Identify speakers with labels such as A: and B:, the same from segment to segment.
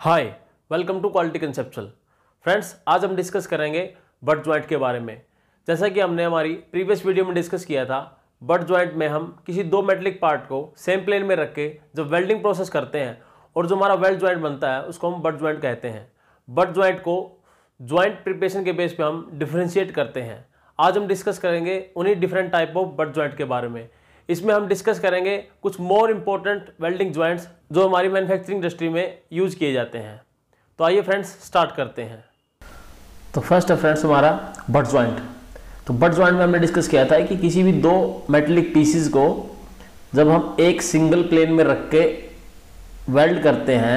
A: Hi, welcome to quality conceptual. Friends, आज हम discuss करेंगे बट जॉइंट के बारे में। जैसा कि हमने हमारी प्रीवियस वीडियो में डिस्कस किया था, बट जॉइंट में हम किसी दो मेटलिक पार्ट को सेम प्लेन में रख के जब वेल्डिंग प्रोसेस करते हैं और जो हमारा वेल्ड जॉइंट बनता है उसको हम बट जॉइंट कहते हैं। बट जॉइंट को जॉइंट प्रिपरेशन के बेस पे हम डिफरेंशिएट करते हैं। आज हम डिस्कस करेंगे उन्हीं different type of butt joint के बारे में। इसमें हम डिस्कस करेंगे कुछ मोर इंपॉर्टेंट वेल्डिंग जॉइंट्स जो हमारी मैन्युफैक्चरिंग इंडस्ट्री में यूज़ किए जाते हैं। तो आइए फ्रेंड्स स्टार्ट करते हैं। तो फर्स्ट है फ्रेंड्स हमारा बट जॉइंट। तो बट जॉइंट में हमने डिस्कस किया था कि किसी भी दो मेटलिक पीसीज को जब हम एक सिंगल प्लेन में रख के वेल्ड करते हैं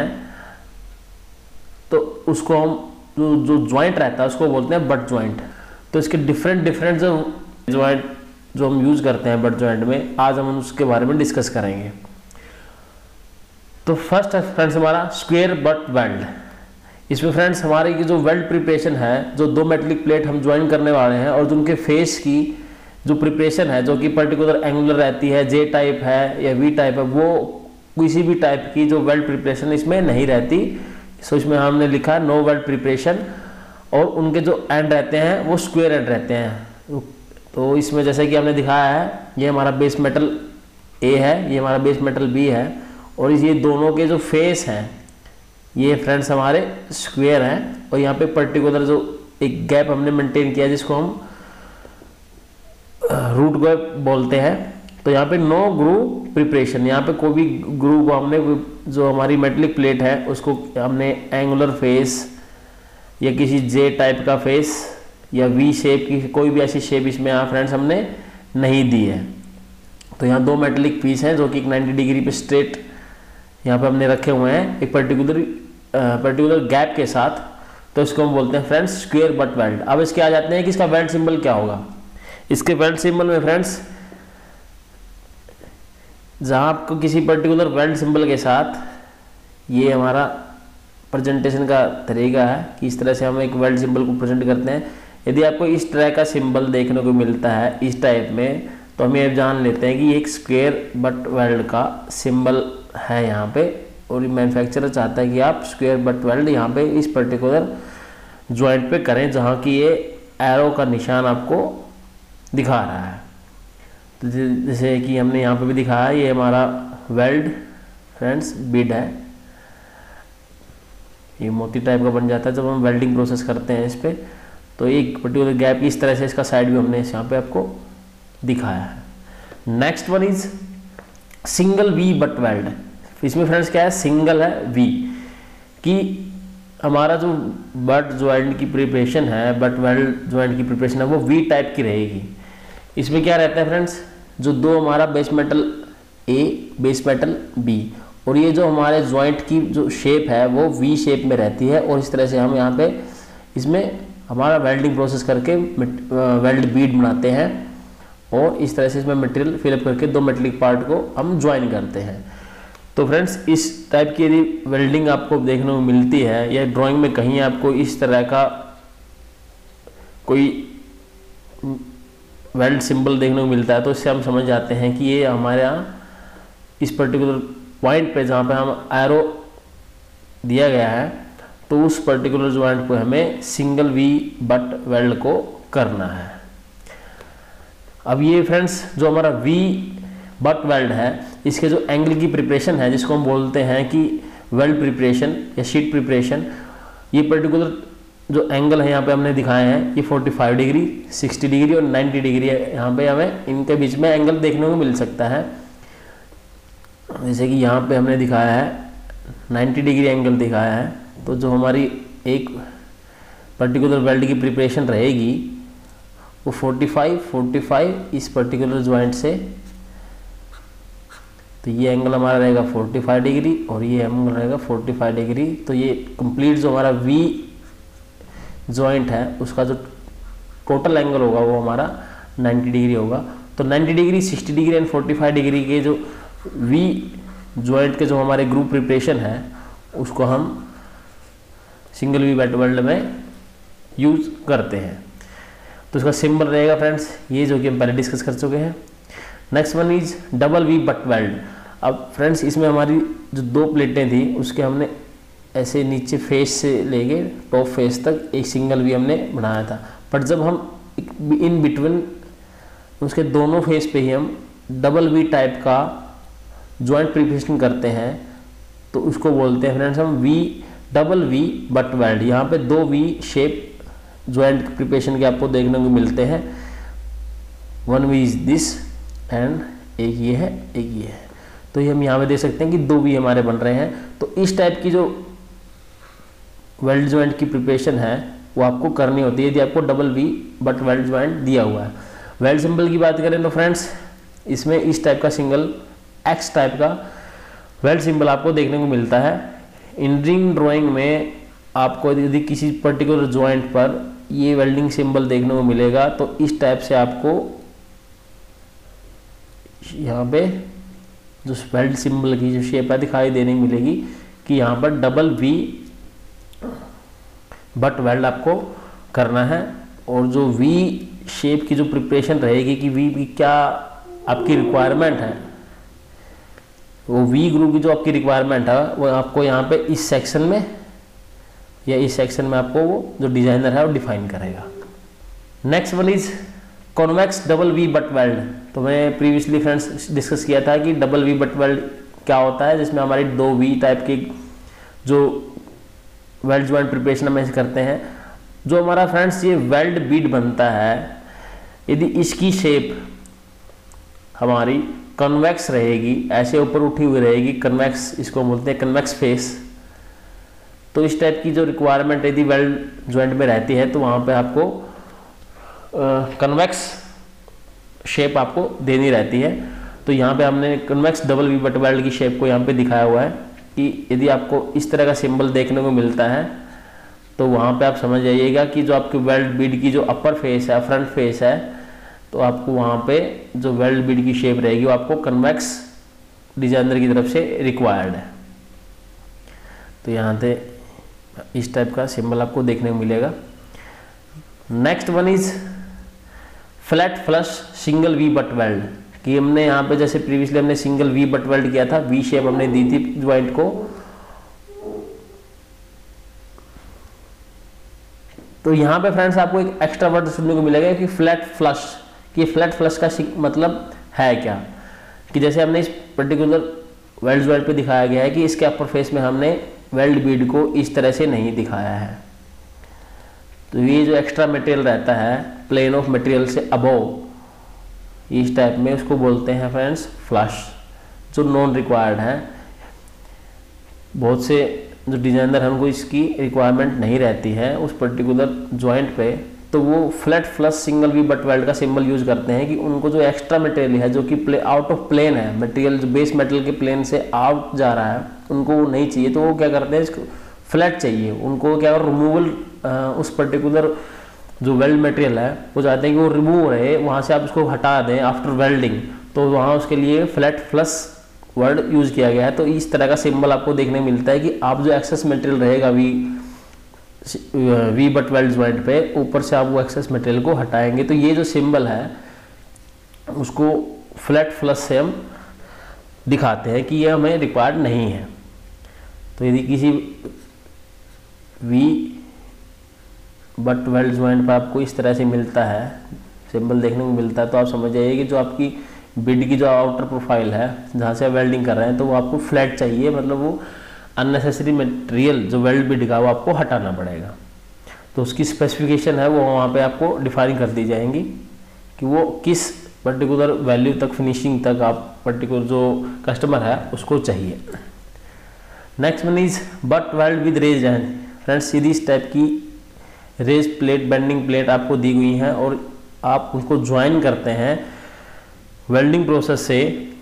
A: तो उसको हम जो जॉइंट रहता है उसको बोलते हैं बट जॉइंट। तो इसके डिफरेंट जो जॉइंट जो हम यूज करते हैं बट जॉइंट में, आज हम उसके बारे में डिस्कस करेंगे। तो फर्स्ट है फ्रेंड्स हमारा स्क्वायर बट वेल्ड। इसमें फ्रेंड्स हमारी की जो वेल्ड प्रिपरेशन है, जो दो मेटलिक प्लेट हम ज्वाइन करने वाले हैं और जिनके फेस की जो प्रिपरेशन है जो कि पर्टिकुलर एंगुलर रहती है, जे टाइप है या वी टाइप है, वो किसी भी टाइप की जो वेल्ड प्रिपरेशन इसमें नहीं रहती। सो इसमें हमने लिखा है नो वेल्ड प्रिपरेशन, और उनके जो एंड रहते हैं वो स्क्वायर एंड रहते हैं। तो इसमें जैसे कि हमने दिखाया है, ये हमारा बेस मेटल ए है, ये हमारा बेस मेटल बी है, और ये दोनों के जो फेस हैं ये फ्रेंड्स हमारे स्क्वायर हैं। और यहाँ पे पर्टिकुलर जो एक गैप हमने मेंटेन किया जिसको हम रूट गैप बोलते हैं। तो यहाँ पे नो ग्रूव प्रिपरेशन, यहाँ पे कोई भी ग्रूव को हमने जो हमारी मेटलिक प्लेट है उसको हमने एंगुलर फेस या किसी जे टाइप का फेस या वी शेप की कोई भी ऐसी शेप इसमें यहाँ फ्रेंड्स हमने नहीं दी है। तो यहाँ दो मेटलिक पीस हैं जो कि 90 डिग्री पे स्ट्रेट यहाँ पे हमने रखे हुए हैं एक पर्टिकुलर गैप के साथ। तो इसको हम बोलते हैं फ्रेंड्स स्क्वायर बट वेल्ड। अब इसके आ जाते हैं कि इसका वेल्ड सिंबल क्या होगा। इसके वेल्ड सिंबल में फ्रेंड्स जहाँ आपको किसी पर्टिकुलर वेल्ड सिंबल के साथ, ये हमारा प्रेजेंटेशन का तरीका है कि इस तरह से हम एक वेल्ड सिंबल को प्रेजेंट करते हैं। यदि आपको इस तरह का सिंबल देखने को मिलता है इस टाइप में, तो हम ये जान लेते हैं कि एक स्क्वायर बट वेल्ड का सिंबल है यहाँ पे, और मैन्युफैक्चरर चाहता है कि आप स्क्वायर बट वेल्ड यहाँ पे इस पर्टिकुलर जॉइंट पे करें जहाँ की ये एरो का निशान आपको दिखा रहा है। तो जैसे कि हमने यहाँ पे भी दिखाया, ये हमारा वेल्ड फ्रेंड्स बिड है, ये मोती टाइप का बन जाता है जब हम वेल्डिंग प्रोसेस करते हैं इस पर। तो एक पर्टिकुलर गैप इस तरह से इसका साइड भी हमने यहाँ पे आपको दिखाया है। Next one is single V butt weld. इसमें फ्रेंड्स क्या है, सिंगल है वी कि हमारा जो बट जॉइंट की प्रिपरेशन है, बट वेल्ड जॉइंट की प्रिपरेशन है वो वी टाइप की रहेगी। इसमें क्या रहता है फ्रेंड्स, जो दो हमारा base metal A, base metal B, और ये जो हमारे जॉइंट की जो शेप है वो वी शेप में रहती है। और इस तरह से हम यहाँ पे इसमें हमारा वेल्डिंग प्रोसेस करके वेल्ड बीड बनाते हैं, और इस तरह से इसमें मटेरियल फिलअप करके दो मेटलिक पार्ट को हम ज्वाइन करते हैं। तो फ्रेंड्स इस टाइप की यदि वेल्डिंग आपको देखने को मिलती है या ड्राइंग में कहीं आपको इस तरह का कोई वेल्ड सिंबल देखने को मिलता है, तो इससे हम समझ जाते हैं कि ये हमारे यहाँ इस पर्टिकुलर पॉइंट पे जहाँ पे हम एरो दिया गया है, तो उस पर्टिकुलर जॉइंट को हमें सिंगल वी बट वेल्ड को करना है। अब ये फ्रेंड्स जो हमारा वी बट वेल्ड है, इसके जो एंगल की प्रिपरेशन है जिसको हम बोलते हैं कि वेल्ड प्रिपरेशन या शीट प्रिपरेशन, ये पर्टिकुलर जो एंगल है यहाँ पे हमने दिखाए हैं ये 45 डिग्री, 60 डिग्री और 90 डिग्री है। यहाँ पे हमें इनके बीच में एंगल देखने को मिल सकता है। जैसे कि यहाँ पे हमने दिखाया है 90 डिग्री एंगल दिखाया है। तो जो हमारी एक पर्टिकुलर वेल्ड की प्रिपरेशन रहेगी वो 45 इस पर्टिकुलर जॉइंट से, तो ये एंगल हमारा रहेगा 45 डिग्री और ये एंगल रहेगा 45 डिग्री। तो ये कंप्लीट जो हमारा वी जॉइंट है उसका जो टोटल एंगल होगा वो हमारा 90 डिग्री होगा। तो 90 डिग्री, 60 डिग्री एंड 45 डिग्री के जो वी जॉइंट के जो हमारे ग्रुप प्रिपरेशन है उसको हम सिंगल वी बट वेल्ड में यूज करते हैं। तो इसका सिंबल रहेगा फ्रेंड्स ये, जो कि हम पहले डिस्कस कर चुके हैं। Next one is double V butt weld. अब फ्रेंड्स इसमें हमारी जो दो प्लेटें थी उसके हमने ऐसे नीचे फेस से लेके टॉप फेस तक एक सिंगल वी हमने बनाया था। पर जब हम इन बिटवीन उसके दोनों फेस पे ही हम डबल वी टाइप का जॉइंट प्रिपरेशन करते हैं तो उसको बोलते हैं फ्रेंड्स हम V double V butt weld. यहाँ पे दो वी शेप जॉइंट प्रिपरेशन के आपको देखने को मिलते हैं। One V is this and एक ये है, एक ये है। तो ये हम यहाँ पे देख सकते हैं कि दो वी हमारे बन रहे हैं। तो इस टाइप की जो वेल्ड जॉइंट की प्रिपरेशन है वो आपको करनी होती है यदि आपको double V butt weld joint दिया हुआ है। वेल्ड सिंबल की बात करें तो फ्रेंड्स इसमें इस टाइप का सिंगल एक्स टाइप का वेल्ड सिंबल आपको देखने को मिलता है। इंजीनियरिंग ड्राइंग में आपको यदि किसी पर्टिकुलर जॉइंट पर ये वेल्डिंग सिंबल देखने को मिलेगा तो इस टाइप से आपको यहाँ पे जो वेल्ड सिंबल की जो शेप है दिखाई देने मिलेगी कि यहाँ पर डबल वी बट वेल्ड आपको करना है। और जो वी शेप की जो प्रिपरेशन रहेगी कि वी की क्या आपकी रिक्वायरमेंट है, वो वी ग्रुप की जो आपकी रिक्वायरमेंट है वो आपको यहाँ पे इस सेक्शन में या इस सेक्शन में आपको वो जो डिजाइनर है वो डिफाइन करेगा। Next one is convex double V butt weld. तो मैं प्रीवियसली फ्रेंड्स डिस्कस किया था कि डबल वी बट वेल्ड क्या होता है, जिसमें हमारी दो वी टाइप की जो वेल्ड जॉइंट प्रिपरेशन हम ऐसे करते हैं। जो हमारा फ्रेंड्स ये वेल्ड बीड बनता है यदि इसकी शेप हमारी कन्वेक्स रहेगी, ऐसे ऊपर उठी हुई रहेगी, कन्वेक्स इसको बोलते हैं कन्वेक्स फेस, तो इस टाइप की जो रिक्वायरमेंट यदि वेल्ड जॉइंट में रहती है तो वहाँ पे आपको कन्वेक्स शेप आपको देनी रहती है। तो यहाँ पे हमने convex double V butt weld की शेप को यहाँ पे दिखाया हुआ है कि यदि आपको इस तरह का सिंबल देखने को मिलता है तो वहाँ पे आप समझ जाइएगा कि जो आपकी वेल्ड बीड की जो अपर फेस है, फ्रंट फेस है, तो आपको वहाँ पे जो वेल्ड बीड की शेप रहेगी वो आपको कन्वेक्स डिजाइनर की तरफ से रिक्वायर्ड है। तो यहाँ से इस टाइप का सिंबल आपको देखने को मिलेगा। Next one is flat flush single V butt weld कि हमने यहाँ पे जैसे प्रीवियसली हमने सिंगल वी बट वेल्ड किया था, वी शेप हमने दी थी ज्वाइंट को। तो यहाँ पे फ्रेंड्स आपको एक एक्स्ट्रा वर्ड सुनने को मिलेगा कि फ्लैट फ्लश। कि फ्लैट फ्लश का मतलब है क्या, कि जैसे हमने इस पर्टिकुलर वेल्ड ज्वाइंट पे दिखाया गया है कि इसके अपर फेस में हमने वेल्ड बीड को इस तरह से नहीं दिखाया है। तो ये जो एक्स्ट्रा मटेरियल रहता है प्लेन ऑफ मटेरियल से अबव, इस टाइप में उसको बोलते हैं फ्रेंड्स फ्लश, जो नॉन रिक्वायर्ड है। बहुत से जो डिजाइनर हैं उनको इसकी रिक्वायरमेंट नहीं रहती है उस पर्टिकुलर जॉइंट पे, तो वो flat flush single V butt weld का सिंबल यूज करते हैं कि उनको जो एक्स्ट्रा मटेरियल है जो कि आउट ऑफ प्लेन है, मटेरियल जो बेस मेटल के प्लेन से आउट जा रहा है, उनको वो नहीं चाहिए। तो वो क्या करते हैं, इसको फ्लैट चाहिए उनको, क्या रिमूवल उस पर्टिकुलर जो वेल्ड मटेरियल है वो चाहते हैं कि वो रिमूव रहे, वहाँ से आप उसको हटा दें आफ्टर वेल्डिंग, तो वहाँ उसके लिए फ्लैट फ्लश वर्ड यूज किया गया है। तो इस तरह का सिंबल आपको देखने मिलता है कि आप जो एक्सेस मटेरियल रहेगा वी बट वेल्ड जॉइंट पे, ऊपर से आप वो एक्सेस मटेरियल को हटाएंगे। तो ये जो सिंबल है उसको फ्लैट फ्लश से हम दिखाते हैं कि ये हमें रिक्वायर्ड नहीं है। तो यदि किसी वी बट वेल्ड जॉइंट पर आपको इस तरह से मिलता है, सिंबल देखने को मिलता है, तो आप समझ जाइए कि जो आपकी बिड की जो आउटर प्रोफाइल है जहाँ से आप वेल्डिंग कर रहे हैं तो वो आपको फ्लैट चाहिए, मतलब वो अननेसेसरी मटेरियल जो वेल्ड बिड का वो आपको हटाना पड़ेगा। तो उसकी स्पेसिफिकेशन है वो वहाँ पे आपको डिफाइन कर दी जाएंगी कि वो किस पर्टिकुलर वैल्यू तक, फिनिशिंग तक आप पर्टिकुलर जो कस्टमर है उसको चाहिए। Next one is butt weld with raised end. Friends यदि इस टाइप की रेज प्लेट, बेंडिंग प्लेट आपको दी हुई हैं और आप उनको ज्वाइन करते हैं वेल्डिंग प्रोसेस से,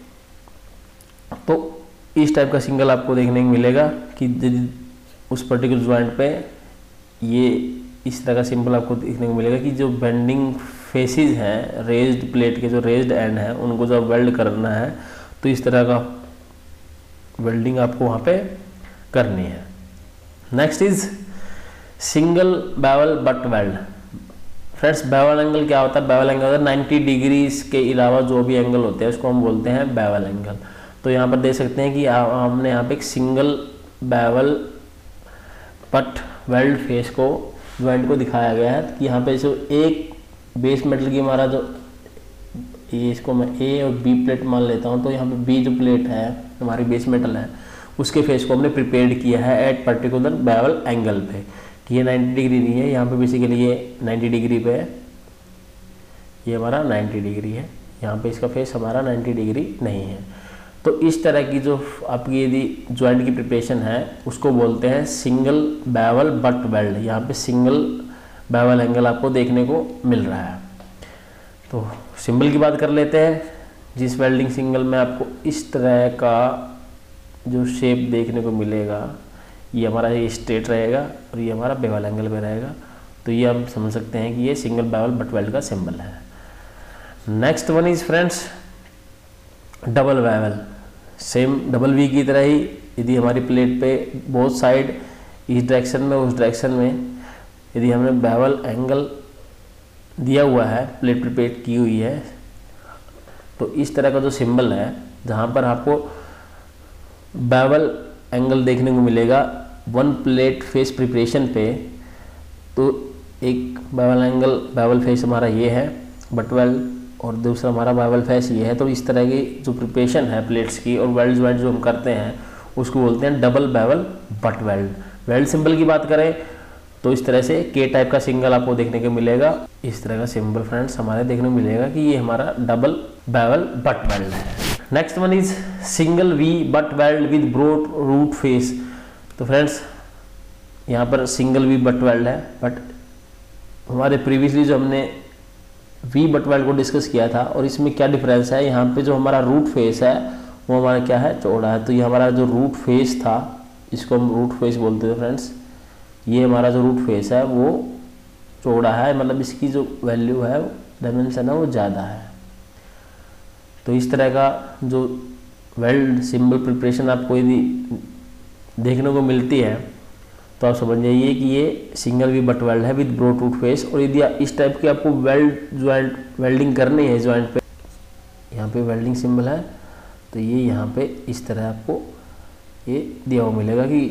A: तो इस टाइप का सिंगल आपको देखने को मिलेगा कि उस पर्टिकुलर ज्वाइंट पे ये इस तरह का सिंबल आपको देखने को मिलेगा कि जो बेंडिंग फेसेस हैं, रेज्ड प्लेट के जो रेज्ड एंड है उनको जब वेल्ड करना है तो इस तरह का वेल्डिंग आपको वहाँ पे करनी है। Next is single bevel butt weld. Friends bevel angle क्या होता है? बेवल एंगल होता है 90 डिग्री के अलावा जो भी एंगल होते हैं उसको हम बोलते हैं बेवल एंगल। तो यहाँ पर देख सकते हैं कि हमने यहाँ पे एक single bevel butt weld face को ज्वाइंट को दिखाया गया है कि यहाँ पे जो एक बेस मेटल की हमारा जो ये इसको मैं ए और बी प्लेट मान लेता हूँ, तो यहाँ पे बी जो प्लेट है हमारी बेस मेटल है उसके फेस को हमने प्रिपेयर्ड किया है एट पर्टिकुलर बेवल एंगल पे कि ये 90 डिग्री नहीं है, यहाँ पे बेसिकली ये 90 डिग्री पे है, ये हमारा 90 डिग्री है, यहाँ पे इसका फेस हमारा 90 डिग्री नहीं है। तो इस तरह की जो आपकी यदि जॉइंट की प्रिपरेशन है उसको बोलते हैं सिंगल बेवल बट वेल्ड। यहाँ पे सिंगल बेवल एंगल आपको देखने को मिल रहा है। तो सिंबल की बात कर लेते हैं। जिस वेल्डिंग सिंगल में आपको इस तरह का जो शेप देखने को मिलेगा, ये हमारा ये स्ट्रेट रहेगा और ये हमारा बेवल एंगल पे रहेगा, तो ये हम समझ सकते हैं कि ये सिंगल बेवल बट वेल्ड का सिंबल है। Next one is friends double bevel. Same double V की तरह ही यदि हमारी प्लेट पे बोथ साइड इस डायरेक्शन में उस डायरेक्शन में यदि हमने बेवल एंगल दिया हुआ है, प्लेट प्रिपेयर की हुई है, तो इस तरह का जो सिंबल है जहाँ पर आपको बेवल एंगल देखने को मिलेगा वन प्लेट फेस प्रिपरेशन पे, तो एक बेवल एंगल बेवल फेस हमारा ये है बट वेल्ड और दूसरा हमारा बेवल फेस ये है। तो इस तरह की जो प्रिपरेशन है प्लेट्स की और वेल्ड ज्वाइंट जो हम करते हैं उसको बोलते हैं double bevel butt weld. Weld symbol की बात करें तो इस तरह से के टाइप का सिंगल आपको देखने को मिलेगा, इस तरह का सिंबल फ्रेंड्स हमारे देखने को मिलेगा कि ये हमारा डबल बेवल बट वेल्ड है। Next one is single V butt weld with broad root face. तो फ्रेंड्स यहाँ पर सिंगल वी बट वेल्ड है, बट हमारे प्रीवियसली जो हमने वी बट वेल्ड को डिस्कस किया था और इसमें क्या डिफरेंस है, यहाँ पे जो हमारा रूट फेस है वो हमारा क्या है, चौड़ा है। तो ये हमारा जो रूट फेस था इसको हम रूट फेस बोलते थे फ्रेंड्स, ये हमारा जो रूट फेस है वो चौड़ा है, मतलब इसकी जो वैल्यू है डायमेंशन है वो ज़्यादा है। तो इस तरह का जो वेल्ड सिंबल प्रिपरेशन आपको यदि देखने को मिलती है तो आप समझ जाइए कि ये सिंगल वी बट वेल्ड है विद ब्रॉड रूट फेस। और यदि इस टाइप की आपको वेल्डिंग करनी है जॉइंट पे, यहाँ पे वेल्डिंग सिंबल है तो ये यहाँ पे इस तरह आपको ये दिया हुआ मिलेगा कि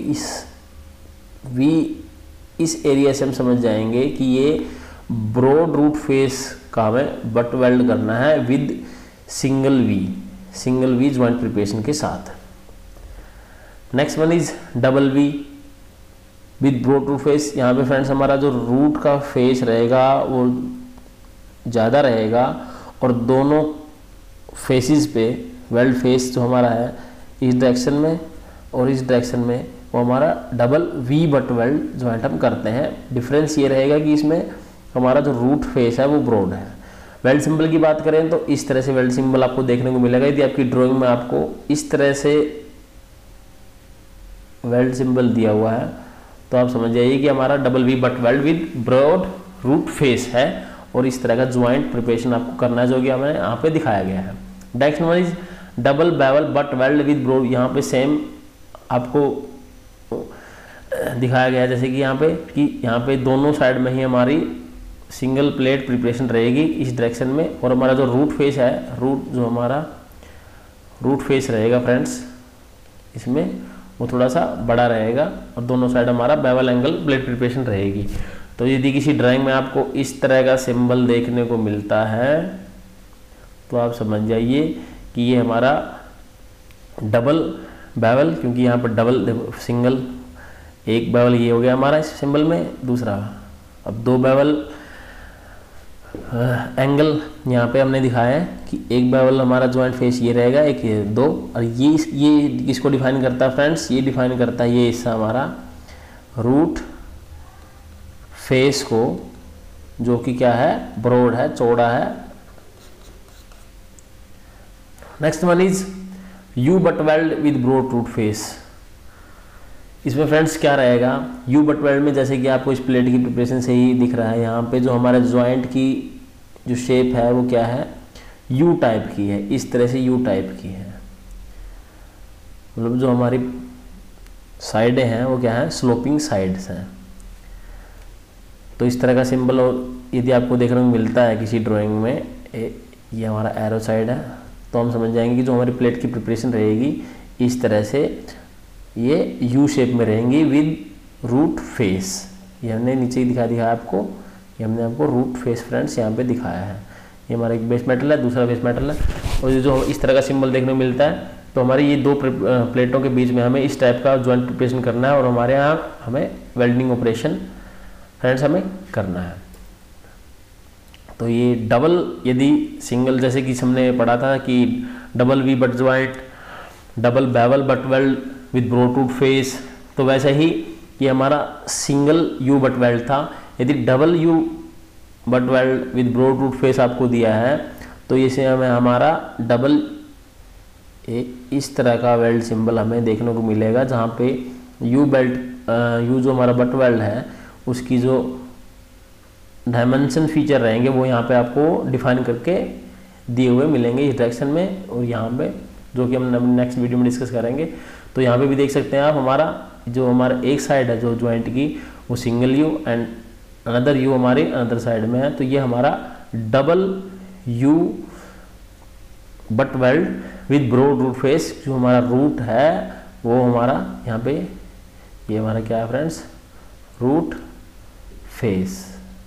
A: इस एरिया से हम समझ जाएंगे कि ये ब्रॉड रूट फेस का हमें बट वेल्ड करना है with single V joint preparation के साथ। Next one is double V with broad root face. यहाँ पे फ्रेंड्स हमारा जो रूट का फेस रहेगा वो ज़्यादा रहेगा और दोनों फेसिस पे वेल्ड फेस जो हमारा है इस डायरेक्शन में और इस डायरेक्शन में वो हमारा double V butt weld joint हम करते हैं। डिफरेंस ये रहेगा कि इसमें हमारा जो रूट फेस है वो ब्रॉड है। वेल्ड सिंबल की बात करें तो इस तरह से वेल्ड सिंबल आपको देखने को मिलेगा। यदि आपकी ड्राइंग में आपको इस तरह से वेल्ड सिंबल दिया हुआ है तो आप समझ जाइए कि हमारा double V butt weld with broad root face है और इस तरह का ज्वाइंट प्रिपरेशन आपको करना है जो कि हमें यहाँ पे दिखाया गया है। Next one is double bevel butt weld with broad. यहाँ पे सेम आपको दिखाया गया है जैसे कि यहाँ पे दोनों साइड में ही हमारी सिंगल प्लेट प्रिपरेशन रहेगी इस डायरेक्शन में और हमारा जो रूट फेस है जो हमारा रूट फेस रहेगा फ्रेंड्स इसमें वो थोड़ा सा बड़ा रहेगा और दोनों साइड हमारा बेवल एंगल प्लेट प्रिपरेशन रहेगी। तो यदि किसी ड्राइंग में आपको इस तरह का सिंबल देखने को मिलता है तो आप समझ जाइए कि ये हमारा डबल बेवल, क्योंकि यहाँ पर डबल सिंगल एक बेवल ये हो गया हमारा इस सिंबल में, दूसरा अब दो बेवल एंगल यहाँ पे हमने दिखाया है कि एक बेवल हमारा जॉइंट फेस ये रहेगा, एक ये दो, और ये किसको डिफाइन करता है फ्रेंड्स, ये डिफाइन करता है ये हिस्सा हमारा रूट फेस को जो कि क्या है, ब्रॉड है, चौड़ा है। Next one is U butt weld with broad root face. इसमें फ्रेंड्स क्या रहेगा, यू बट वेल्ड में जैसे कि आपको इस प्लेट की प्रिपरेशन से ही दिख रहा है, यहाँ पे जो हमारे जॉइंट की जो शेप है वो क्या है, यू टाइप की है, इस तरह से यू टाइप की है, मतलब जो हमारी साइडें हैं वो क्या है, स्लोपिंग साइड्स हैं। तो इस तरह का सिंबल और यदि आपको देखने को मिलता है किसी ड्राइंग में, ये हमारा एरो साइड है, तो हम समझ जाएंगे कि जो हमारी प्लेट की प्रिपरेशन रहेगी इस तरह से ये यू शेप में रहेंगी विद रूट फेस, ये हमने नीचे ही दिखाया आपको, ये हमने आपको रूट फेस फ्रेंड्स यहाँ पे दिखाया है। ये हमारा एक बेस मेटल है, दूसरा बेस मेटल है, और ये जो इस तरह का सिंबल देखने को मिलता है, तो हमारी ये दो प्लेटों के बीच में हमें इस टाइप का जॉइंट प्रिपरेशन करना है, और हमारे यहाँ हमें वेल्डिंग ऑपरेशन फ्रेंड्स हमें करना है। तो ये डबल, यदि सिंगल, जैसे कि हमने पढ़ा था कि double V butt joint, double bevel butt weld with broad root face, तो वैसे ही ये हमारा सिंगल यू बट वेल्ड था। यदि double U butt weld with broad root face आपको दिया है, तो इसे हमें हमारा डबल इस तरह का वेल्ड सिंबल हमें देखने को मिलेगा, जहाँ पे यू जो हमारा बट वेल्ड है उसकी जो डायमेंशन फीचर रहेंगे वो यहाँ पे आपको डिफाइन करके दिए हुए मिलेंगे इस डायरेक्शन में, और यहाँ पे जो कि हम नेक्स्ट वीडियो में डिस्कस करेंगे। तो यहाँ पे भी देख सकते हैं आप, हमारा एक साइड है जो ज्वाइंट की वो single U and another U हमारे अनदर साइड में है, तो ये हमारा double U butt weld with broad root face, जो हमारा रूट है वो हमारा यहाँ पे, ये हमारा क्या है friends, root face.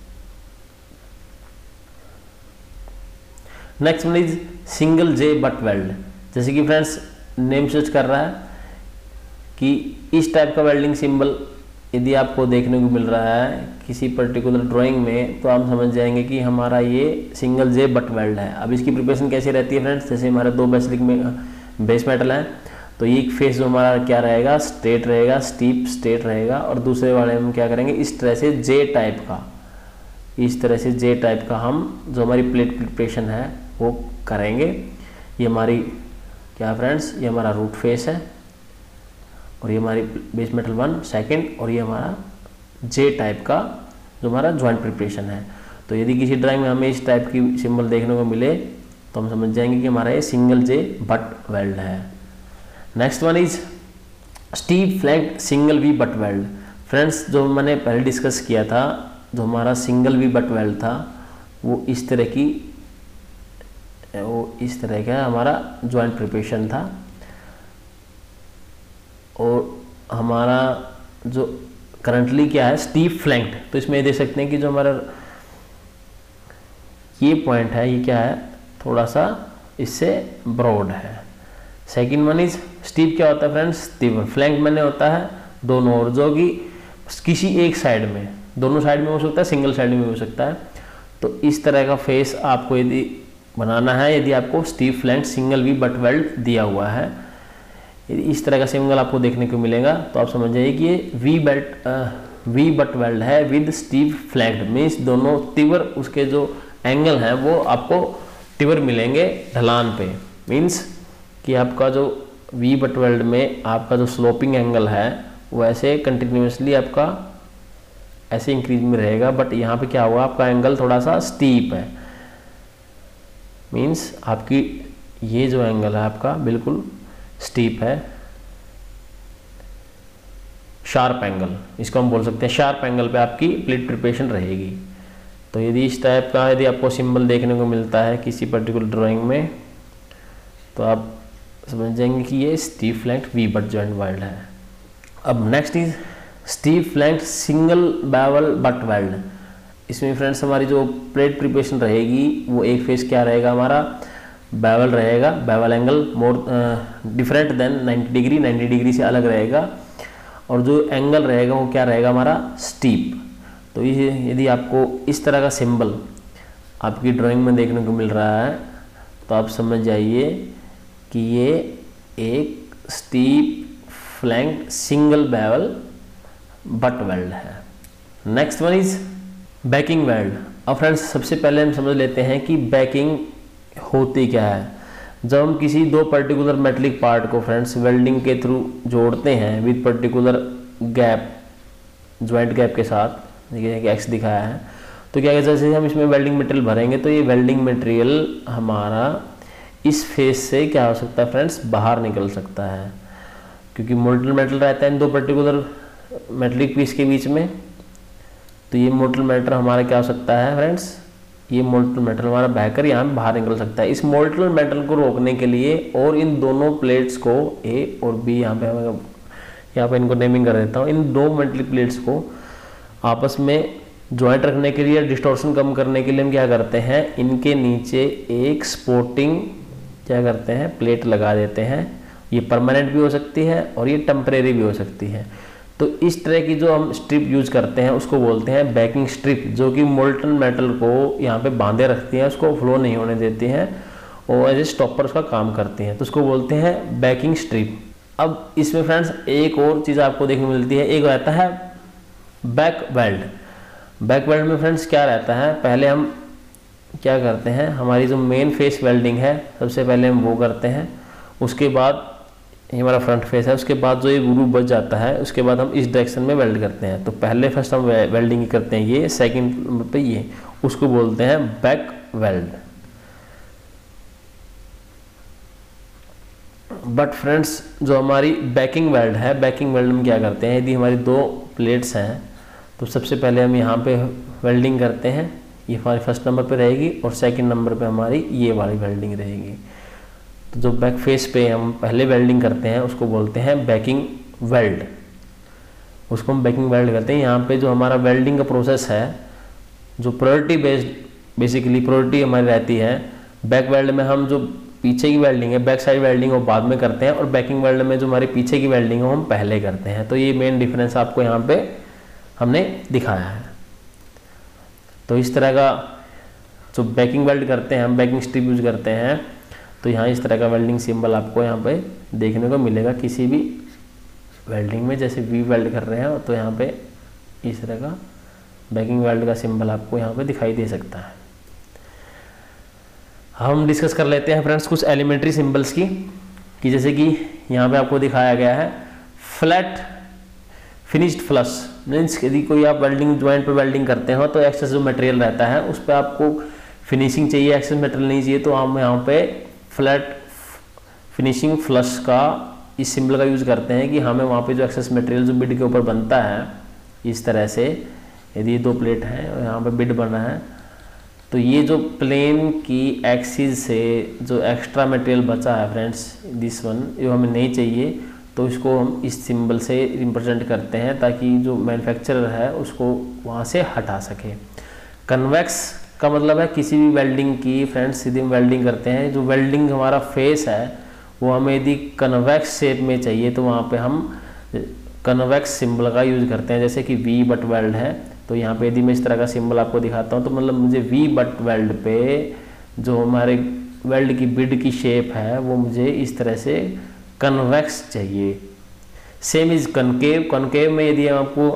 A: Next one is single J butt weld. जैसे कि फ्रेंड्स नेम सर्च कर रहा है कि इस टाइप का वेल्डिंग सिंबल यदि आपको देखने को मिल रहा है किसी पर्टिकुलर ड्राइंग में, तो आप समझ जाएंगे कि हमारा ये सिंगल जे बट वेल्ड है। अब इसकी प्रिपरेशन कैसी रहती है फ्रेंड्स, जैसे हमारे दो बेस मेटल हैं, तो ये एक फेस जो हमारा क्या रहेगा, स्ट्रेट रहेगा, स्टेट रहेगा, और दूसरे वाले में क्या करेंगे, इस तरह से जे टाइप का, इस तरह से जे टाइप का हम जो हमारी प्लेट प्रिपरेशन है वो करेंगे। ये हमारी क्या फ्रेंड्स, ये हमारा रूट फेस है, और ये हमारी बेस मेटल 1 सेकंड, और ये हमारा जे टाइप का जो हमारा जॉइंट प्रिपरेशन है। तो यदि किसी ड्राइंग में हमें इस टाइप की सिंबल देखने को मिले तो हम समझ जाएंगे कि हमारा ये सिंगल जे बट वेल्ड है। Next one is steep flanked single V butt weld. Friends जो मैंने पहले डिस्कस किया था, जो हमारा सिंगल वी बट वेल्ड था वो इस तरह का हमारा जॉइंट प्रिपरेशन था, और हमारा जो करंटली क्या है स्टीप फ्लैंक्ड। तो इसमें देख सकते हैं कि जो हमारा ये पॉइंट है ये क्या है, थोड़ा सा इससे ब्रॉड है। सेकंड वन इज स्टीप क्या होता है फ्रेंड्स, तीव्र। फ्लैंक मैंने होता है दोनों ओर, जो कि किसी एक साइड में, दोनों साइड में हो सकता है, सिंगल साइड में हो सकता है। तो इस तरह का फेस आपको यदि बनाना है, यदि आपको steep flank single V butt weld दिया हुआ है, यदि इस तरह का सिंगल आपको देखने को मिलेगा, तो आप समझ जाइए कि ये वी बट वेल्ड है विद स्टीप फ्लैंक्ड, मीन्स दोनों तीव्र उसके जो एंगल हैं वो आपको तीव्र मिलेंगे ढलान पे। मीन्स कि आपका जो वी बट वेल्ड में आपका जो स्लोपिंग एंगल है वो ऐसे कंटिन्यूसली आपका ऐसे इंक्रीज में रहेगा, बट यहाँ पे क्या हुआ, आपका एंगल थोड़ा सा स्टीप है। मीन्स आपकी ये जो एंगल है आपका बिल्कुल स्टीप है, शार्प एंगल, इसको हम बोल सकते हैं शार्प एंगल पे आपकी प्लेट प्रिपरेशन रहेगी। तो यदि इस टाइप का यदि आपको सिंबल देखने को मिलता है किसी पर्टिकुलर ड्राइंग में, तो आप समझ जाएंगे कि ये steep flanked V butt joint weld है। अब next is steep flanked single bevel butt weld. इसमें फ्रेंड्स हमारी जो प्लेट प्रिपरेशन रहेगी वो एक फेस क्या रहेगा, हमारा बेवल रहेगा, bevel angle more different than 90 degree, 90 degree से अलग रहेगा, और जो एंगल रहेगा वो क्या रहेगा, हमारा स्टीप। तो ये यदि आपको इस तरह का सिंबल आपकी ड्राइंग में देखने को मिल रहा है, तो आप समझ जाइए कि ये एक steep flanked single bevel butt weld है। Next one is backing weld. अब फ्रेंड्स सबसे पहले हम समझ लेते हैं कि बैकिंग होती क्या है। जब हम किसी दो पर्टिकुलर मेटलिक पार्ट को फ्रेंड्स वेल्डिंग के थ्रू जोड़ते हैं with particular gap, joint gap के साथ, देखिए कि एक्स दिखाया है, तो क्या जैसे हम इसमें वेल्डिंग मटेरियल भरेंगे तो ये वेल्डिंग मटेरियल हमारा इस फेस से क्या हो सकता है फ्रेंड्स, बाहर निकल सकता है, क्योंकि मोल्टन मेटल रहता है इन दो पर्टिकुलर मेटलिक पीस के बीच में। तो ये मोल्टन मेटल हमारा क्या हो सकता है फ्रेंड्स, ये मोल्टन मेटल हमारा बहकर यहाँ बाहर निकल सकता है। इस मोल्टन मेटल को रोकने के लिए और इन दोनों प्लेट्स को ए और बी यहाँ यहाँ पे इनको नेमिंग कर देता हूँ। इन दो मेटलिक प्लेट्स को आपस में ज्वाइंट रखने के लिए, डिस्टॉर्शन कम करने के लिए हम क्या करते हैं, इनके नीचे एक सपोर्टिंग क्या करते हैं, प्लेट लगा देते हैं। ये परमानेंट भी हो सकती है और ये टेम्परेरी भी हो सकती है। तो इस तरह की जो हम स्ट्रिप यूज करते हैं उसको बोलते हैं बैकिंग स्ट्रिप, जो कि मोल्टन मेटल को यहाँ पे बांधे रखती हैं, उसको फ्लो नहीं होने देती हैं और एज ए स्टॉपर उसका काम करती हैं, तो उसको बोलते हैं बैकिंग स्ट्रिप। अब इसमें फ्रेंड्स एक और चीज़ आपको देखने को मिलती है, एक रहता है बैक वेल्ड। बैक वेल्ड में फ्रेंड्स क्या रहता है, पहले हम क्या करते हैं, हमारी जो मेन फेस वेल्डिंग है सबसे पहले हम वो करते हैं, उसके बाद ये हमारा फ्रंट फेस है, उसके बाद जो ये ग्रूव बच जाता है उसके बाद हम इस डायरेक्शन में वेल्ड करते हैं। तो पहले फर्स्ट हम वेल्डिंग करते हैं ये, सेकंड नंबर पे ये, उसको बोलते हैं बैक वेल्ड। बट फ्रेंड्स जो हमारी बैकिंग वेल्ड है, बैकिंग वेल्ड में क्या करते हैं, यदि हमारी दो प्लेट्स हैं तो सबसे पहले हम यहाँ पे वेल्डिंग करते हैं, ये हमारी फर्स्ट नंबर पे रहेगी और सेकंड नंबर पे हमारी ये वाली वेल्डिंग रहेगी। तो जो बैक फेस पे हम पहले वेल्डिंग करते हैं उसको बोलते हैं बैकिंग वेल्ड, उसको हम बैकिंग वेल्ड करते हैं। यहाँ पे जो हमारा वेल्डिंग का प्रोसेस है, जो प्रायोरिटी बेस्ड, बेसिकली प्रायोरिटी हमारी रहती है बैक वेल्ड में, हम जो पीछे की वेल्डिंग है, बैक साइड वेल्डिंग वो बाद में करते हैं, और बैकिंग वेल्ड में जो हमारे पीछे की वेल्डिंग है वो हम पहले करते हैं। तो ये मेन डिफरेंस आपको यहाँ पे हमने दिखाया है। तो इस तरह का जो बैकिंग वेल्ड करते हैं हम, बैकिंग स्ट्रिप यूज करते हैं, तो यहाँ इस तरह का वेल्डिंग सिंबल आपको यहाँ पे देखने को मिलेगा किसी भी वेल्डिंग में। जैसे वी वेल्ड कर रहे हैं तो यहाँ पे इस तरह का बैकिंग वेल्ड का सिंबल आपको यहाँ पे दिखाई दे सकता है। हम डिस्कस कर लेते हैं फ्रेंड्स कुछ एलिमेंट्री सिंबल्स की, कि जैसे कि यहाँ पे आपको दिखाया गया है फ्लैट फिनिश्ड फ्लश, मीन्स यदि कोई आप वेल्डिंग ज्वाइंट पे वेल्डिंग करते हो तो एक्सेस जो मटेरियल रहता है उस पर आपको फिनिशिंग चाहिए, एक्सेस मटेरियल नहीं चाहिए, तो हम यहाँ पे फ्लैट फिनिशिंग फ्लश का इस सिंबल का यूज करते हैं कि हमें वहाँ पे जो एक्सेस मटेरियल जो बिड के ऊपर बनता है इस तरह से, यदि ये दो प्लेट हैं और यहाँ पे बिड बना है, तो ये जो प्लेन की एक्सिस से जो एक्स्ट्रा मटेरियल बचा है फ्रेंड्स, दिस वन, ये हमें नहीं चाहिए, तो इसको हम इस सिंबल से रिप्रेजेंट करते हैं ताकि जो मैन्युफैक्चरर है उसको वहाँ से हटा सके। कन्वेक्स का मतलब है किसी भी वेल्डिंग की फ्रेंड्स, यदि हम वेल्डिंग करते हैं, जो वेल्डिंग हमारा फेस है वो हमें यदि कन्वेक्स शेप में चाहिए तो वहाँ पे हम कन्वेक्स सिंबल का यूज करते हैं। जैसे कि वी बट वेल्ड है, तो यहाँ पे यदि मैं इस तरह का सिंबल आपको दिखाता हूँ तो मतलब मुझे वी बट वेल्ड पे जो हमारे वेल्ड की बिड की शेप है वो मुझे इस तरह से कन्वेक्स चाहिए। सेम इज कनकेव, कनकेव में यदि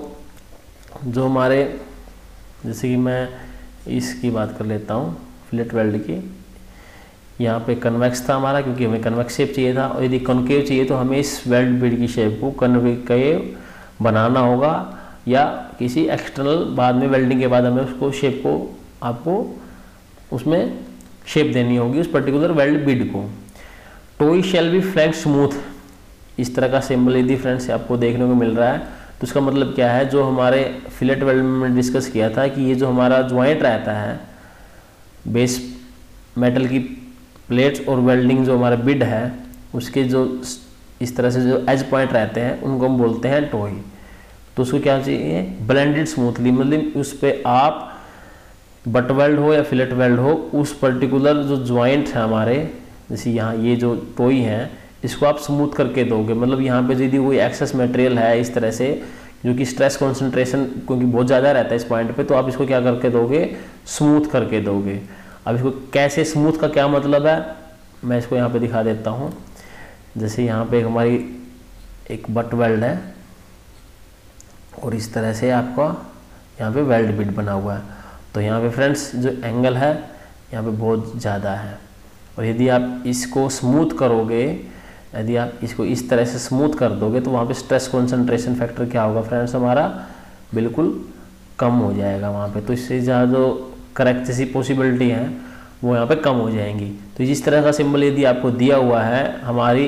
A: आपको जो हमारे, जैसे कि मैं इसकी बात कर लेता हूँ फिलेट वेल्ड की, यहाँ पे कन्वेक्स था हमारा क्योंकि हमें कन्वेक्स शेप चाहिए था, और यदि कनकेव चाहिए तो हमें इस वेल्ड बिड की शेप को कनकेव बनाना होगा, या किसी एक्सटर्नल बाद में वेल्डिंग के बाद हमें उसको शेप को आपको उसमें शेप देनी होगी उस पर्टिकुलर वेल्ड बिड को। टोई शैल बी फ्लैंक्ड स्मूथ, इस तरह का सिंबल यदि फ्रेंड्स आपको देखने को मिल रहा है तो उसका मतलब क्या है, जो हमारे फिलेट वेल्ड में डिस्कस किया था कि ये जो हमारा ज्वाइंट रहता है बेस मेटल की प्लेट्स और वेल्डिंग जो हमारा बिड है उसके जो इस तरह से जो एज पॉइंट रहते हैं उनको हम बोलते हैं टोई। तो उसको क्या चाहिए, ब्लेंडेड स्मूथली, मतलब उस पर आप बट वेल्ड हो या फिलेट वेल्ड हो, उस पर्टिकुलर जो ज्वाइंट है हमारे, जैसे यहाँ ये जो टोई है इसको आप स्मूथ करके दोगे। मतलब यहाँ पे यदि कोई एक्सेस मटेरियल है इस तरह से जो कि स्ट्रेस कॉन्सेंट्रेशन क्योंकि बहुत ज़्यादा रहता है इस पॉइंट पे, तो आप इसको क्या करके दोगे, स्मूथ करके दोगे। अब इसको कैसे स्मूथ का क्या मतलब है मैं इसको यहाँ पे दिखा देता हूँ। जैसे यहाँ पे हमारी एक बट वेल्ड है और इस तरह से आपका यहाँ पे वेल्ड बिट बना हुआ है, तो यहाँ पे फ्रेंड्स जो एंगल है यहाँ पे बहुत ज़्यादा है, और यदि आप इसको स्मूथ करोगे, यदि आप इसको इस तरह से स्मूथ कर दोगे तो वहाँ पे स्ट्रेस कॉन्सेंट्रेशन फैक्टर क्या होगा फ्रेंड्स, हमारा बिल्कुल कम हो जाएगा वहाँ पे। तो इससे ज़्यादा जो करेक्ट जैसी पॉसिबिलिटी है वो यहाँ पे कम हो जाएंगी। तो जिस तरह का सिंबल यदि आपको दिया हुआ है हमारी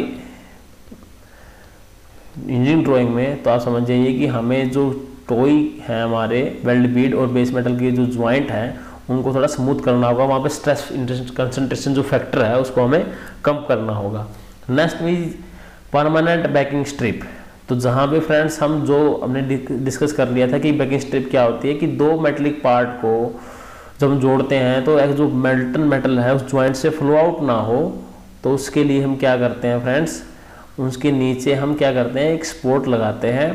A: इंजीनियरिंग ड्राइंग में, तो आप समझ जाइए कि हमें जो टोई है हमारे वेल्ड बीड और बेस मेटल के जो ज्वाइंट हैं उनको थोड़ा स्मूथ करना होगा, वहाँ पे स्ट्रेस कंसंट्रेशन जो फैक्टर है उसको हमें कम करना होगा। Next is permanent backing strip. तो जहाँ पे फ्रेंड्स हम जो हमने डिस्कस कर लिया था कि बैकिंग स्ट्रिप क्या होती है, कि दो मेटलिक पार्ट को जब हम जोड़ते हैं तो एक जो मेल्टन मेटल है उस जॉइंट से फ्लो आउट ना हो, तो उसके लिए हम क्या करते हैं फ्रेंड्स, उसके नीचे हम क्या करते हैं, एक सपोर्ट लगाते हैं।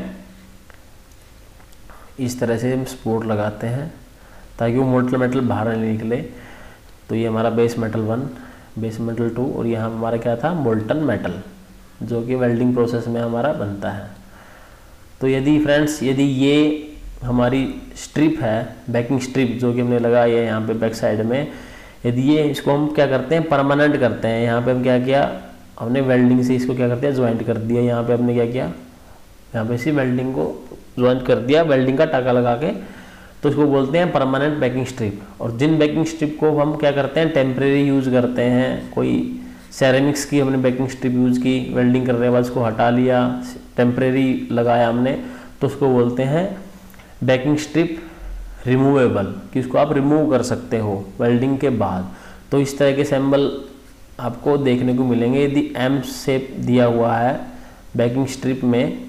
A: इस तरह से हम सपोर्ट लगाते हैं ताकि वो मोल्टन मेटल बाहर नहीं निकले। तो ये हमारा बेस मेटल 1, बेस मेटल 2 और यहाँ हमारा क्या था, मोल्टन मेटल, जो कि वेल्डिंग प्रोसेस में हमारा बनता है। तो यदि फ्रेंड्स, यदि ये हमारी स्ट्रिप है, बैकिंग स्ट्रिप जो कि हमने लगाई है यहाँ पे बैक साइड में, यदि ये इसको हम क्या करते हैं, परमानेंट करते हैं। यहाँ पे हम क्या किया, हमने वेल्डिंग से इसको क्या करते हैं, ज्वाइंट कर दिया। यहाँ पे हमने क्या किया, यहाँ पे इसी वेल्डिंग को ज्वाइंट कर दिया, वेल्डिंग का टाका लगा के। तो इसको बोलते हैं परमानेंट बैकिंग स्ट्रिप। और जिन बैकिंग स्ट्रिप को हम क्या करते हैं, टेम्परेरी यूज़ करते हैं, कोई सेरेमिक्स की हमने बैकिंग स्ट्रिप यूज़ की, वेल्डिंग करने के बाद उसको हटा लिया, टेम्परेरी लगाया हमने, तो उसको बोलते हैं बैकिंग स्ट्रिप रिमूवेबल, कि उसको आप रिमूव कर सकते हो वेल्डिंग के बाद। तो इस तरह के सिंबल आपको देखने को मिलेंगे। यदि एम शेप दिया हुआ है बैकिंग स्ट्रिप में,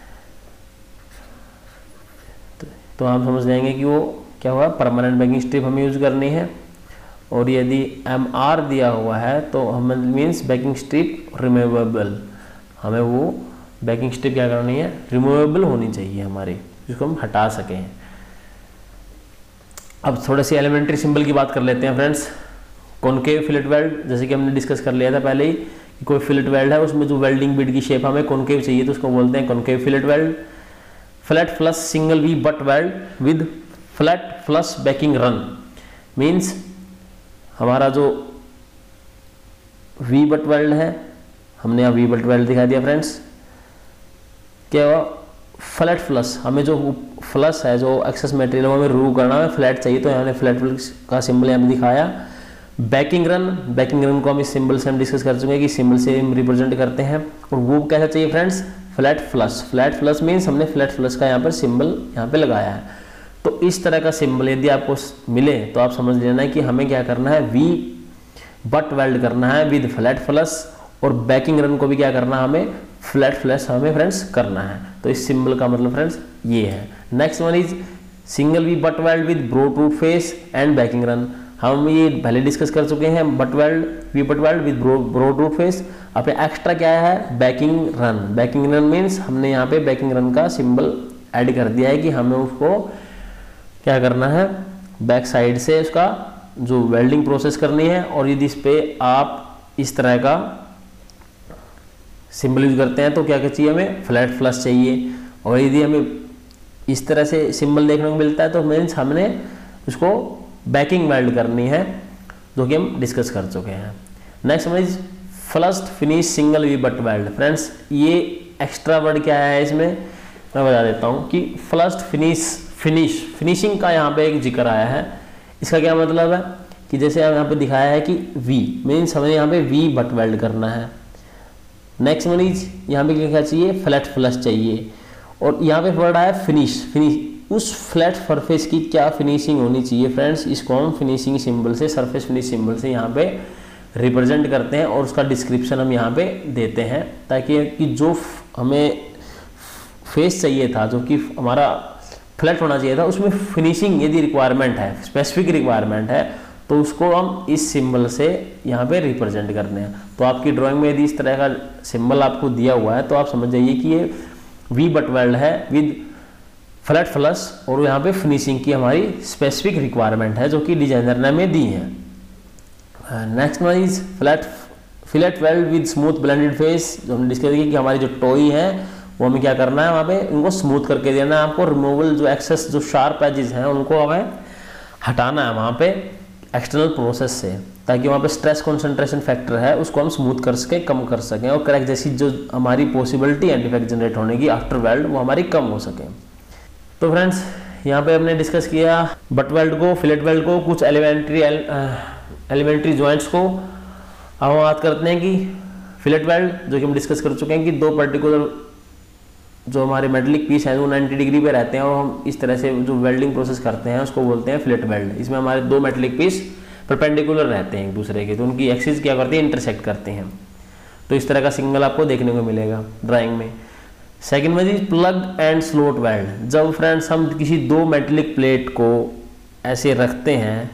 A: तो हम समझ जाएंगे कि वो क्या हुआ, परमानेंट बैकिंग स्ट्रिप हमें यूज़ करनी है। और यदि एम आर दिया हुआ है तो हम मीन्स बैकिंग स्ट्रिप रिमूवेबल, हमें वो बैकिंग स्ट्रिप क्या करनी है, रिमूवेबल होनी चाहिए हमारी, जिसको हम हटा सकें। अब थोड़े से एलिमेंट्री सिंबल की बात कर लेते हैं फ्रेंड्स। कॉनकेव फिलेट वेल्ड, जैसे कि हमने डिस्कस कर लिया था पहले ही कि कोई फिलेट वेल्ड है, उसमें जो वेल्डिंग बिट की शेप हमें कॉनकेव चाहिए, तो उसको बोलते हैं concave fillet weld. Flat flush single V butt weld with flat flush backing run, means हमारा जो वी बट वेल्ड है, हमने यहाँ वी बट वेल्ड दिखा दिया फ्रेंड्स। क्या हुआ, फ्लैट फ्लश, हमें जो फ्लश है, जो एक्सेस मटेरियल हमें रिमूव करना है, फ्लैट चाहिए, तो हमने फ्लैट फ्लश का सिंबल यहाँ पे दिखाया। बैकिंग रन, बैकिंग रन को हम इस सिंबल से हम डिस्कस कर चुके हैं कि सिंबल से हम रिप्रेजेंट करते हैं। और वो कैसा चाहिए friends, flat flush. Flat flush means हमने फ्लैट फ्लश का यहाँ पर सिंबल यहाँ पे लगाया है। तो इस तरह का सिंबल यदि आपको मिले तो आप समझ लेना है कि हमें क्या करना है, वी बट वेल्ड करना है विद फ्लैट फ्लश, और बैकिंग रन को भी क्या करना है, हमें फ्लैट फ्लश हमें फ्रेंड्स करना है। तो इस सिंबल का मतलब फ्रेंड्स ये है। Next one is single V butt weld with broad root face and backing run. हम ये पहले डिस्कस कर चुके हैं, butt weld, V butt weld with broad root face. अब एक्स्ट्रा क्या है, backing run. Backing run means हमने यहाँ पे बैकिंग रन का सिंबल ऐड कर दिया है कि हमें उसको क्या करना है, बैक साइड से उसका जो वेल्डिंग प्रोसेस करनी है। और यदि इस पे आप इस तरह का सिंबल यूज करते हैं तो क्या चाहिए, हमें फ्लैट फ्लश चाहिए। और यदि हमें इस तरह से सिंबल देखने को मिलता है तो मीन्स हमने उसको बैकिंग वेल्ड करनी है, जो कि हम डिस्कस कर चुके हैं। Next one is flushed finish single V butt weld. Friends ये एक्स्ट्रा वर्ड क्या है इसमें, मैं बता देता हूँ कि फ्लश्ड फिनिशिंग का यहाँ पे एक जिक्र आया है। इसका क्या मतलब है कि जैसे यहाँ पे दिखाया है कि वी मीन्स हमें यहाँ पे वी बट वेल्ड करना है। नेक्स्ट वन इज यहाँ पे क्या चाहिए, फ्लैट फ्लश चाहिए। और यहाँ पे वर्ड आया फिनिश, उस फ्लैट सरफेस की क्या फिनिशिंग होनी चाहिए फ्रेंड्स, इसको हम फिनिशिंग सिंबल से, सरफेस फिनिश सिंबल से यहाँ पे रिप्रेजेंट करते हैं और उसका डिस्क्रिप्शन हम यहाँ पे देते हैं, ताकि कि जो हमें फेस चाहिए था, जो कि हमारा फ्लैट होना चाहिए था, उसमें फिनिशिंग यदि रिक्वायरमेंट है, स्पेसिफिक रिक्वायरमेंट है, तो उसको हम इस सिंबल से यहाँ पे रिप्रेजेंट करते हैं। तो आपकी ड्राइंग में यदि इस तरह का सिंबल आपको दिया हुआ है तो आप समझ जाइए कि ये वी बट वेल्ड है विद फ्लैट फ्लश, और यहाँ पे फिनिशिंग की हमारी स्पेसिफिक रिक्वायरमेंट है जो कि डिजाइनर ने हमें दी है। Next one is fillet weld with smooth blended face. जो हमने डिस्कस किया कि हमारी जो टॉय है वो हमें क्या करना है, वहाँ पे इनको स्मूथ करके देना है आपको। रिमूवल जो एक्सेस जो शार्प एजेस हैं उनको हमें हटाना है वहाँ पे एक्सटर्नल प्रोसेस से, ताकि वहाँ पे स्ट्रेस कंसंट्रेशन फैक्टर है उसको हम स्मूथ कर सके, कम कर सकें, और क्रैक जैसी जो हमारी पॉसिबिलिटी है डिफेक्ट जनरेट होने की आफ्टर वेल्ड वो हमारी कम हो सके। तो फ्रेंड्स यहाँ पे हमने डिस्कस किया बट वेल्ड को, फिलेट वेल्ड को, कुछ एलिमेंट्री जॉइंट्स को। अब हम बात करते हैं कि फिलेट वेल्ड, जो कि हम डिस्कस कर चुके हैं कि दो पर्टिकुलर जो हमारे मेटलिक पीस हैं वो 90 डिग्री पे रहते हैं और हम इस तरह से जो वेल्डिंग प्रोसेस करते हैं उसको बोलते हैं फिलेट वेल्ड। इसमें हमारे दो मेटलिक पीस परपेंडिकुलर रहते हैं एक दूसरे के, तो उनकी एक्सिस क्या करती है, इंटरसेक्ट करते हैं। तो इस तरह का सिंगल आपको देखने को मिलेगा ड्राइंग में। Second one is plug and slot weld. जब फ्रेंड्स हम किसी दो मेटलिक प्लेट को ऐसे रखते हैं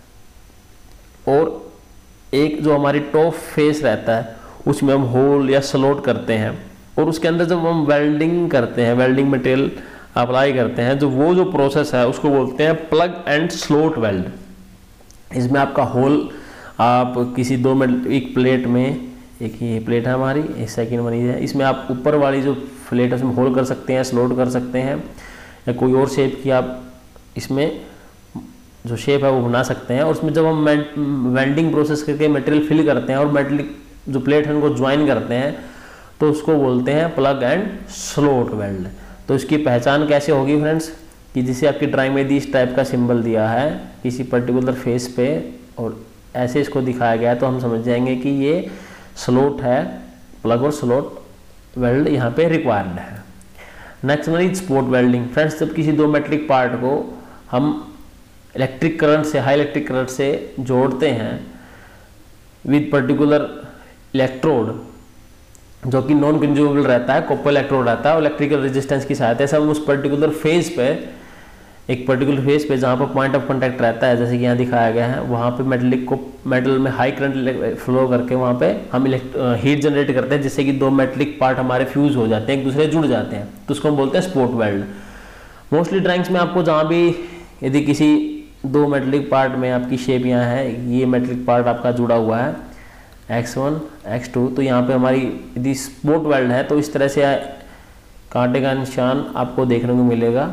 A: और एक जो हमारी टॉप फेस रहता है उसमें हम होल या स्लॉट करते हैं और उसके अंदर जब हम वेल्डिंग करते हैं, वेल्डिंग मटेरियल अप्लाई करते हैं, जो वो जो प्रोसेस है उसको बोलते हैं प्लग एंड स्लॉट वेल्ड। इसमें आपका होल आप किसी दो एक प्लेट में, एक ये प्लेट है हमारी, एक सेकेंड बनी है, इसमें आप ऊपर वाली जो प्लेट है उसमें होल कर सकते हैं, स्लॉट कर सकते हैं या कोई और शेप की आप इसमें जो शेप है वो बना सकते हैं। और उसमें जब हम वेल्डिंग प्रोसेस करके मटेरियल फिल करते हैं और मेटलिक जो प्लेट है उनको ज्वाइन करते हैं तो उसको बोलते हैं प्लग एंड स्लॉट वेल्ड। तो इसकी पहचान कैसे होगी फ्रेंड्स, कि जिसे आपकी ड्राइंग में इस टाइप का सिंबल दिया है किसी पर्टिकुलर फेस पे और ऐसे इसको दिखाया गया है तो हम समझ जाएंगे कि ये स्लॉट है, प्लग और स्लॉट वेल्ड यहाँ पे रिक्वायर्ड है। Next one is spot welding. Friends, जब किसी दो मेटलिक पार्ट को हम इलेक्ट्रिक करंट से, हाई इलेक्ट्रिक करंट से जोड़ते हैं विद पर्टिकुलर इलेक्ट्रोड जो कि नॉन कंज्यूमेबल रहता है, कॉपर इलेक्ट्रोड रहता है और इलेक्ट्रिकल रेजिस्टेंस की सहायता से हम उस पर्टिकुलर फेज पे, एक पर्टिकुलर फेज पे जहाँ पर पॉइंट ऑफ कांटेक्ट रहता है जैसे कि यहाँ दिखाया गया है, वहाँ पे मेटल में हाई करंट फ्लो करके वहाँ पे हम हीट जनरेट करते हैं जिससे कि दो मेटलिक पार्ट हमारे फ्यूज हो जाते हैं, एक दूसरे जुड़ जाते हैं, तो उसको हम बोलते हैं स्पॉट वेल्ड। मोस्टली ड्राइंग्स में आपको जहाँ भी यदि किसी दो मेटलिक पार्ट में आपकी शेप यहाँ है, ये मेटलिक पार्ट आपका जुड़ा हुआ है x1 x2, तो यहाँ पे हमारी यदि स्पॉट वेल्ड है तो इस तरह से कांटे का निशान आपको देखने को मिलेगा।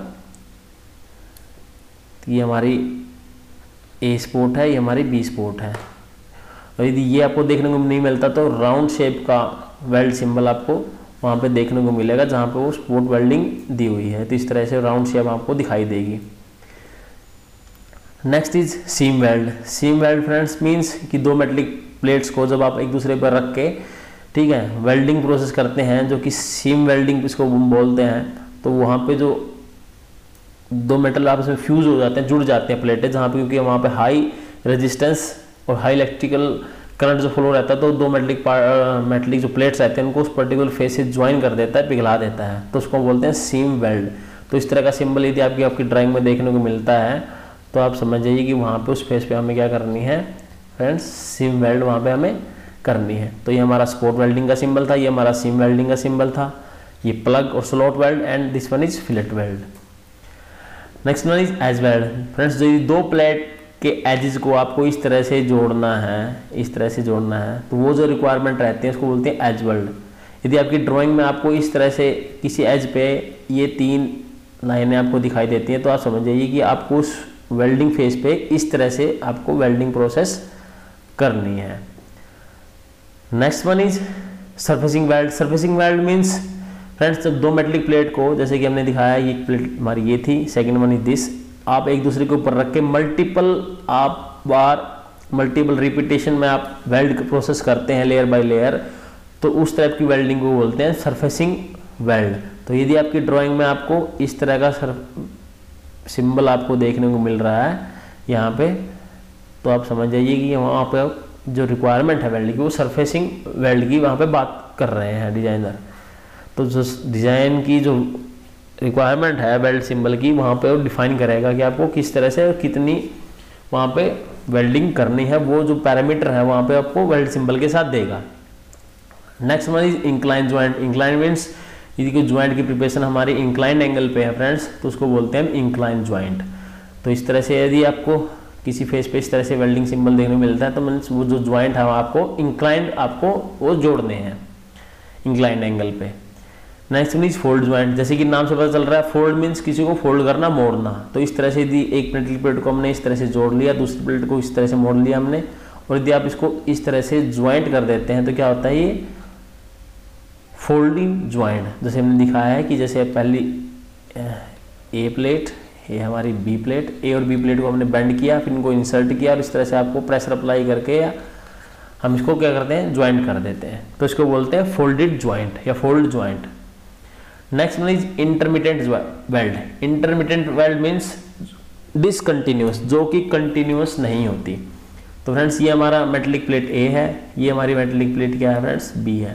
A: तो ये हमारी ए स्पॉट है, ये हमारी बी स्पॉट है। और यदि ये आपको देखने को नहीं मिलता तो राउंड शेप का वेल्ड सिंबल आपको वहाँ पे देखने को मिलेगा जहाँ पे वो स्पॉट वेल्डिंग दी हुई है, तो इस तरह से राउंड शेप आपको दिखाई देगी। Next is seam weld. Seam weld friends means कि दो मेटलिक प्लेट्स को जब आप एक दूसरे पर रख के, ठीक है, वेल्डिंग प्रोसेस करते हैं जो कि सीम वेल्डिंग इसको बोलते हैं, तो वहाँ पे जो दो मेटल आपस में फ्यूज हो जाते हैं, जुड़ जाते हैं प्लेटें, जहाँ पे क्योंकि वहाँ पे हाई रेजिस्टेंस और हाई इलेक्ट्रिकल करंट जो फ्लो रहता है तो दो मेटलिक जो प्लेट्स रहते हैं उनको उस पर्टिकुलर फेस से ज्वाइन कर देता है, पिघला देता है, तो उसको बोलते हैं सीम वेल्ड। तो इस तरह का सिंबल यदि आपकी ड्राइंग में देखने को मिलता है तो आप समझ जाइए कि वहाँ पे उस फेस पे हमें क्या करनी है फ्रेंड्स, सीम वेल्ड वहाँ पे हमें करनी है। तो ये हमारा स्पॉट वेल्डिंग का सिंबल था, ये हमारा सीम वेल्डिंग का सिंबल था, ये प्लग और slot weld, and this one is fillet weld. Next one is edge weld. Friends, जो दो प्लेट के एजेस को आपको इस तरह से जोड़ना है, इस तरह से जोड़ना है, तो वो जो रिक्वायरमेंट रहती है उसको बोलते हैं एज वेल्ड। यदि आपकी ड्राइंग में आपको इस तरह से किसी एज पे ये तीन लाइनें आपको दिखाई देती हैं तो आप समझ जाइए कि आपको उस वेल्डिंग फेज पे इस तरह से आपको वेल्डिंग प्रोसेस करनी है। Next one is surfacing weld. Surfacing weld means friends, जब दो मेटलिक प्लेट को, जैसे कि हमने दिखाया ये प्लेट हमारी ये थी, सेकंड वन इज दिस, आप एक दूसरे के ऊपर रख के मल्टीपल रिपीटेशन में आप वेल्ड प्रोसेस करते हैं लेयर बाय लेयर, तो उस टाइप की वेल्डिंग को बोलते हैं सरफेसिंग वेल्ड। तो यदि आपकी ड्राइंग में आपको इस तरह का सिंबल आपको देखने को मिल रहा है यहाँ पे, तो आप समझ जाइए कि वहाँ पे जो रिक्वायरमेंट है वेल्ड की वो सरफेसिंग वेल्ड की वहाँ पे बात कर रहे हैं डिजाइनर। तो जो डिज़ाइन की जो रिक्वायरमेंट है वेल्ड सिंबल की, वहाँ पे वो डिफाइन करेगा कि आपको किस तरह से कितनी वहाँ पे वेल्डिंग करनी है, वो जो पैरामीटर है वहाँ पे आपको वेल्ड सिंबल के साथ देगा। Next one is incline joint. Incline means यदि कोई ज्वाइंट की प्रिपरेशन हमारी इंक्लाइन एंगल पे है फ्रेंड्स, तो उसको बोलते हैं इंक्लाइन ज्वाइंट। तो इस तरह से यदि आपको किसी फेस पे इस तरह से वेल्डिंग सिंबल देखने को मिलता है तो मीन्स वो जो ज्वाइंट है आपको इंक्लाइंड आपको वो जोड़ने हैं इंक्लाइंड एंगल पे। Next one is fold joint. जैसे कि नाम से पता चल रहा है, फोल्ड मीन्स किसी को फोल्ड करना, मोड़ना। तो इस तरह से यदि एक मेटल प्लेट को हमने इस तरह से जोड़ लिया, दूसरी प्लेट को इस तरह से मोड़ लिया हमने, और यदि आप इसको इस तरह से ज्वाइंट कर देते हैं तो क्या होता है, ये फोल्डिंग ज्वाइंट। जैसे हमने दिखाया है कि जैसे पहली ए प्लेट, ये हमारी बी प्लेट, ए और बी प्लेट को हमने बेंड किया, फिर इनको इंसर्ट किया और इस तरह से आपको प्रेशर अप्लाई करके हम इसको क्या करते हैं, ज्वाइंट कर देते हैं। तो इसको बोलते हैं फोल्डेड ज्वाइंट या fold joint. Next one is intermittent weld. Intermittent weld means discontinuous, जो कि कंटिन्यूस नहीं होती। तो फ्रेंड्स, ये हमारा मेटलिक प्लेट ए है, ये हमारी मेटलिक प्लेट क्या है फ्रेंड्स, बी है।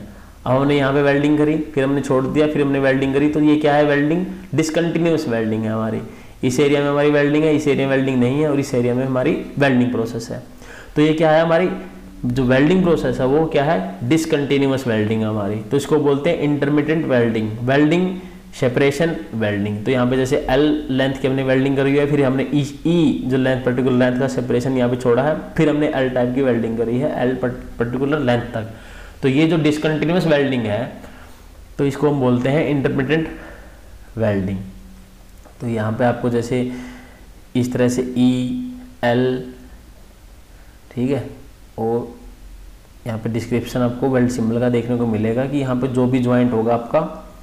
A: अब हमने यहाँ पे वेल्डिंग करी, फिर हमने छोड़ दिया, फिर हमने वेल्डिंग करी, तो ये क्या है, वेल्डिंग डिसकंटिन्यूअस वेल्डिंग है हमारी। इस एरिया में हमारी वेल्डिंग है, इस एरिया में वेल्डिंग नहीं है, और इस एरिया में हमारी वेल्डिंग प्रोसेस है। तो ये क्या है, हमारी जो वेल्डिंग प्रोसेस है वो क्या है, डिसकंटिन्यूअस वेल्डिंग है हमारी। तो इसको बोलते हैं intermittent welding, welding separation welding. तो यहाँ पे जैसे एल लेंथ की हमने वेल्डिंग करी है, फिर हमने ई जो लेंथ पर्टिकुलर लेंथ का सेपरेशन यहाँ पे छोड़ा है, फिर हमने एल टाइप की वेल्डिंग करी है एल पर्टिकुलर लेंथ तक। तो ये जो डिसकंटिन्यूअस वेल्डिंग है तो इसको हम बोलते हैं इंटरमिटेंट वेल्डिंग। तो यहाँ पे आपको जैसे इस तरह से ई एल, ठीक है, और यहाँ पे डिस्क्रिप्शन आपको वेल्ड सिंबल का देखने को मिलेगा कि यहाँ पे जो भी ज्वाइंट होगा आपका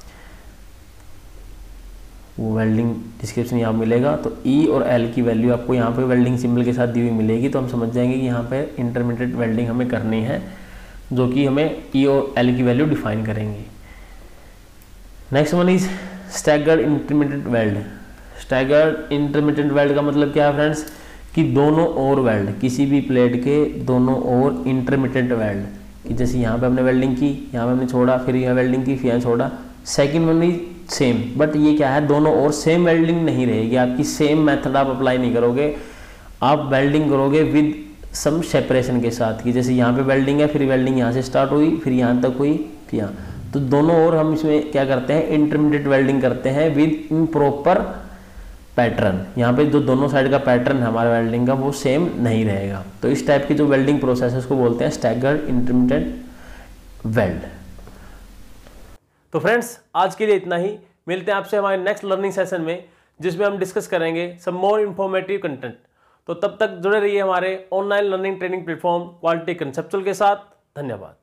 A: वो वेल्डिंग डिस्क्रिप्शन यहाँ मिलेगा। तो ई और एल की वैल्यू आपको यहाँ पे वेल्डिंग सिंबल के साथ दी हुई मिलेगी। तो हम समझ जाएंगे कि यहाँ पे इंटरमीडिएट वेल्डिंग हमें करनी है, जो कि हमें ई और एल की वैल्यू डिफाइन करेंगे। Next one is staggered intermediate weld. Staggered intermediate weld का मतलब क्या है फ्रेंड्स, कि दोनों ओर वेल्ड, किसी भी प्लेट के दोनों ओर इंटरमीडिएट वेल्ड, कि जैसे यहाँ पे हमने वेल्डिंग की, यहाँ पे हमने छोड़ा, फिर यहाँ वेल्डिंग की, फिर यहाँ छोड़ा। Second one is same, but ये क्या है, दोनों ओर सेम वेल्डिंग नहीं रहेगी आपकी, सेम मेथड आप अप्लाई नहीं करोगे, आप वेल्डिंग करोगे विद सम सेपरेशन के साथ। कि जैसे यहाँ पे वेल्डिंग है, फिर वेल्डिंग यहाँ से स्टार्ट हुई, फिर यहाँ तक हुई, फिर यहाँ, तो दोनों ओर हम इसमें क्या करते हैं, इंटरमीडिएट वेल्डिंग करते हैं विद इम्प्रॉपर पैटर्न। यहाँ पे जो दोनों साइड का पैटर्न है हमारे वेल्डिंग का वो सेम नहीं रहेगा। तो इस टाइप की जो वेल्डिंग प्रोसेस है उसको बोलते हैं स्टैगर्ड इंटरमीडिएट वेल्ड। तो फ्रेंड्स आज के लिए इतना ही, मिलते हैं आपसे हमारे नेक्स्ट लर्निंग सेशन में, जिसमें हम डिस्कस करेंगे सम मोर इन्फॉर्मेटिव कंटेंट। तो तब तक जुड़े रहिए हमारे online learning training platform quality conceptual के साथ। धन्यवाद।